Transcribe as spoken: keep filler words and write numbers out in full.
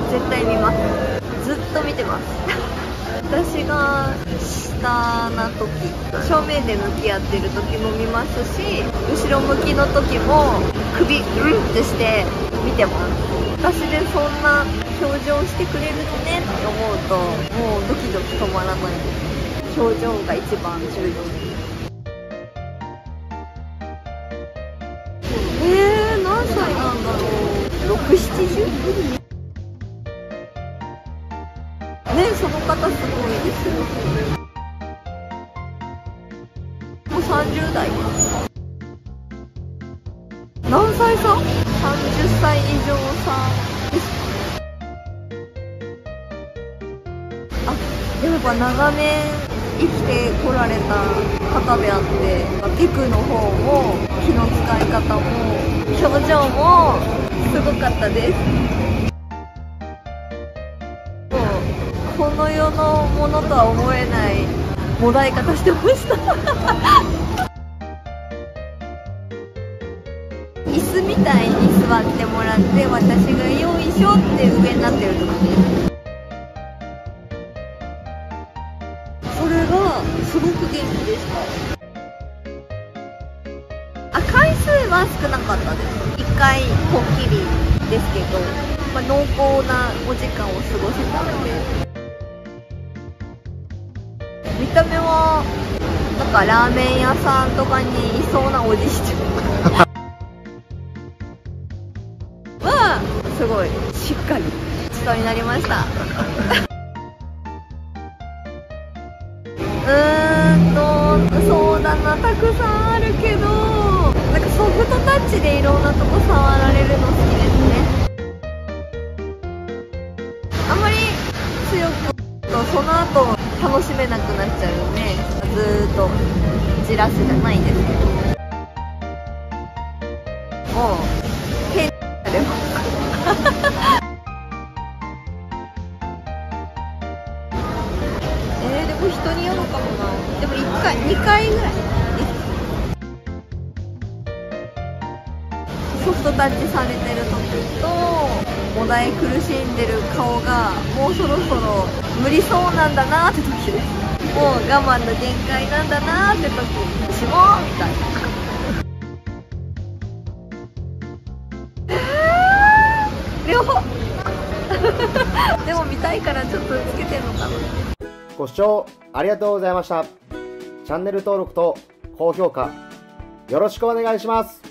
絶対見ます。ずっと見てます。私が下な時、正面で向き合ってる時も見ますし、後ろ向きの時も首うんってして見てます。私でそんな表情してくれるねって思うと、もうドキドキ止まらないです。表情が一番重要です。えー、何歳なんだろう。ろく、ななじゅう？ね、その方すごいですよ。もうさんじゅう代です。何歳差？ さんじゅっさい以上差ですか？あ、でもやっぱ長年生きてこられた方であって、テクの方も気の使い方も表情もすごかったです。この世のものとは思えないもだえ方してました。椅子みたいに座ってもらって、私がよいしょって上になってるとこです。それがすごく元気でした。あ、回数は少なかったです。いっかいこっきりですけど、まあ、濃厚なお時間を過ごせたので。見た目はなんかラーメン屋さんとかにいそうなおじいちゃんはすごいしっかり人になりました。うーんとそうだな、たくさんあるけど、なんかソフトタッチでいろんなとこ触られるの好きですね。あんまり強くとその後楽しめなくなっちゃうね。ずーっとじらすじゃないんですけど、もう変されます。えー、でも人によるかもな。でもいっかいにかいぐらいです。ソフトタッチされてる時ともだえ苦しんでる顔がもうそろそろ無理そうなんだなーって時です。もう我慢の限界なんだなーって時、私もみたいな。両方でも見たいからちょっとつけてんのかな。 ご視聴ありがとうございました。チャンネル登録と高評価よろしくお願いします。